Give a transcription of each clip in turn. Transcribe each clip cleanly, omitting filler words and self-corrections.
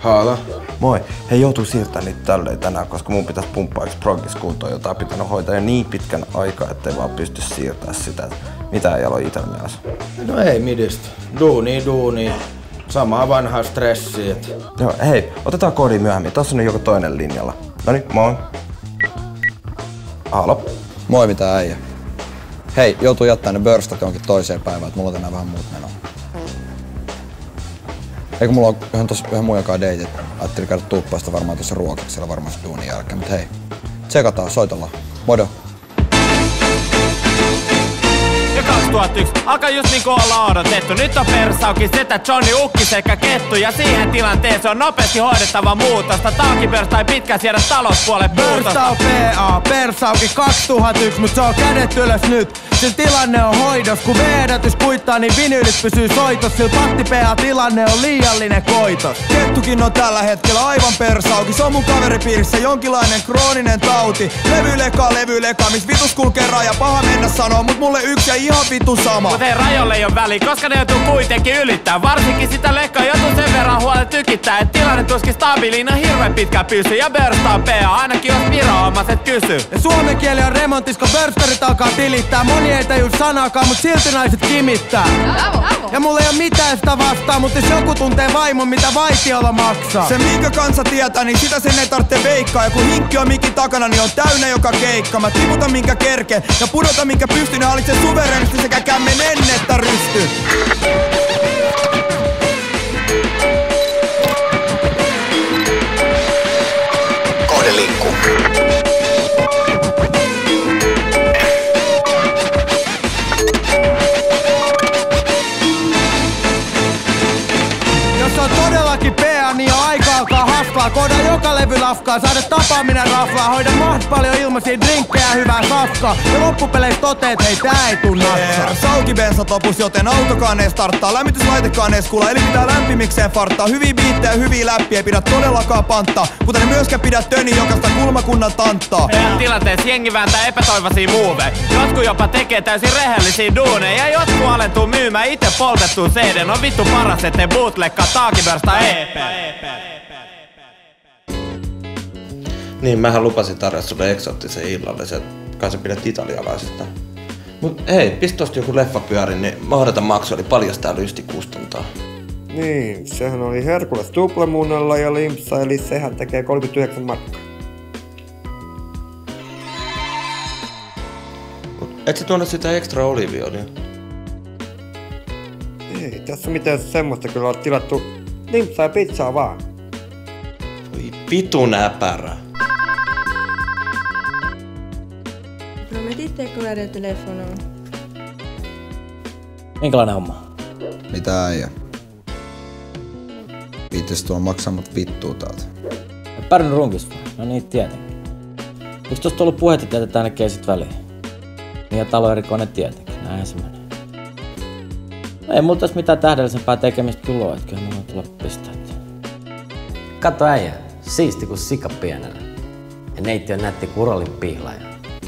Haala. Moi. Hei, joutuu siirtämään niitä tälleen tänään, koska mun pitäisi pumppaa yksi progis kuntoon, jota on pitänyt hoitaa jo niin pitkän aikaa, ettei vaan pysty siirtämään sitä. Mitä ei ole itsellä mielessä? No ei midistä. Duuni. Samaa vanhaa stressiä. Joo, hei, otetaan koodi myöhemmin. Tossa on joku toinen linjalla. Noniin, moi. Halo. Moi, mitä äijä. Hei, joutuu jättää ne burstat jonkin toiseen päivään, että mulla on tänään vähän muut menoa. Eikö mulla on yhden muun jakaa date, ajattelin käydä tuuppaista varmaan tuossa ruokiksella varmaan se duunin jälkeen, mut hei, tsekataan, soitellaan. Modo! Ja 2001 alkaa just niinku olla odotettu. Nyt on persauki, setä, Johnny, Ukki sekä Kettu. Ja siihen tilanteeseen on nopeasti hoidettava muutosta. Taakipörstä ei pitkään siedä talouspuolen puutosta. Pörstau PA, persauki 2001, mut se on kädet ylös nyt. Sillä tilanne on hoidos, kun V-edätys kuittaa, niin vinyylit pysyy soitos. Sillä patti PA tilanne on liiallinen koitos. Kettukin on tällä hetkellä aivan persauki. Se on mun kaveripiirissä jonkinlainen krooninen tauti. Levyleka, miss vitus kulkee raja. Paha mennä sanoo, mut mulle yksi ja ihan vitu sama. Mut ei rajoille ei oo väliä, koska ne joutuu kuitenkin ylittää. Varsinkin sitä lekkaa joutuu sen verran huolet tykittää. Et tilanne tuskin stabiiliina hirveän pitkä pysy. Ja Pörstau PA ainakin jos viro-hommaset kysy. Ja suomen kieli on remontis, kun pörstarit alkaa tilittää. Moni ei tajuu sanaakaan, mut silti naiset kimittää. Ja mulla ei oo mitään sitä vastaan, mut jos joku tuntee vaimon, mitä vaitiolla maksaa. Se minkä kansa tietää, niin sitä sen ei tarvitse veikkaa. Ja kun hinkki on mikin takana, niin on täynnä joka keikka. Mä tiputan minkä kerkeen ja pudota minkä pystyn. Ja hallitsen suverenisti sekä kämmen että rysty. Kohde liikkuu. Jos on todellakin PA, niin on aika alkaa haflaa. Kooda joka levy lafkaa, saada tapaaminen raflaa. Hoida mahdollisimman paljon ilmaisia drinkkejä, hyvää safkaa. Ja loppupeleissä toteet, hei tää ei tuu natsaa. Sauki bensat lopus, joten autokaan ei starttaa. Lämmityslaitekaan ei skula, eli pitää lämpimikseen farttaa. Hyviä biittejä, hyviä läppiä, ei pidä todellakaan panttaa. Kuten ei myöskään pidä töni jokaista kulmakunnan tanttaa. Tilanteessa jengi vääntää epätoivoisia muuveja. Jotkut jopa tekee täysin rehellisiä duuneja. Ja jotkut alentuu myymään itse poltettuun CD. On vittu paras, ettei bootlegkaa Taakipörstä EP. Niin, mähän lupasin tarjota sulle eksoottisen illallisen, kai sä pidät italialaisesta. Mut hei, pistä tosta joku leffa pyörin, niin mahdoton maksu oli paljon tää lysti kustantaa. Niin, sehän oli Herkules tuplemuunalla ja limpsa, eli sehän tekee 39 markkaa. Et sä tuonut sitä ekstra oliviolia? Ei tässä mitään semmoista kyllä ole tilattu. Limpsaa ja pizzaa vaan. Voi vitun äpärä. Prometiste colar el teléfono. Minkälainen homma? Mitä äijä? Viittis tuolla maksaa mut vittuu täältä. Pärnyn runkis vai? No niin, tietenkin. Eikö tosta ollut puhetta, että jätetään ne keisit väliin? Niin ja taloerikoinen tietenkin, näinhän se menee. No ei multa mitään tähdellisempää tekemistä kyllä oo, etköhän mulla tulla pistää. Katso äijä, siisti kun sika pienellä. Ja neiti on nätti kuin urolin pihlaja.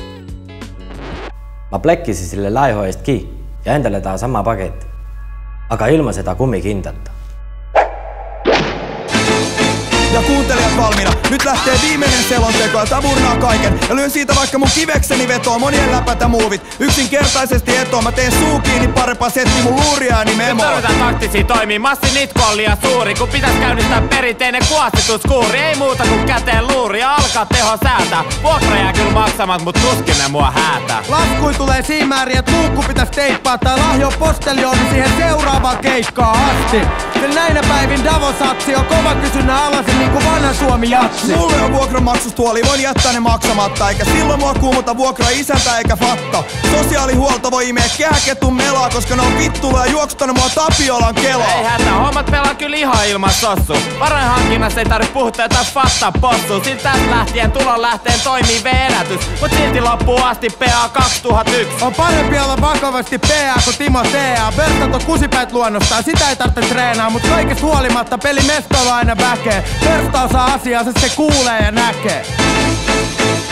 Mä plekkisin sille laihoista ki ja enteletaan sama paketti. Aka ilmaisetaan kummikintatta. Ja kuuntelijat valmiina, nyt lähtee viimeinen selonteko ja tavurnaa kaiken. Ja lyön siitä vaikka mun kivekseni vetoa, monien läpätä muuvit. Yksinkertaisesti etoa, mä teen suu kiinni parempaa setti mun luuriääni memoa. Nyt tarvitaan taktisia toimia, massin itku on liian suuri. Kun pitäis käynnistää perinteinen kuostituskuuri. Ei muuta kuin käteen luuri ja alkaa teho säätää. Vuokra jää kyllä maksamat, mut tuskin ne mua häätää. Laskui tulee siinä määrin, et luukku pitäis teippaa tai lahjoa posteljooni siihen seuraavaan keikkaan asti. Sillä näinä päivin Davos-satsi on kova kysynnän alasin niinku vanha Suomi jatsi. Mulle on vuokramaksustuoli, voin jättää ne maksamatta. Eikä silloin mua kuumuta vuokra isäntä eikä fatta. Sosiaalihuolto voi imeä kehäketun melaa, koska ne on vittuilla ja juoksutanut mua Tapiolan kelaa. Ei hätä, hommat pelaa kyllä ihan ilman sossu. Varainhankinnassa ei tarvitse puhuttaa jotain fattaa possu. Siltä tästä lähtien tulon lähteen toimii V-edätys. Mut silti loppuu asti PA 2001. On parempi olla vakavasti PA kuin Timo T.A. Pörstat on kusipäät luonnostaan, sitä ei tarvitse treenaa. Mut kaikesta huolimatta peli mestoilla aina väkee. Pörsta osaa asiaa, se kuulee ja näkee.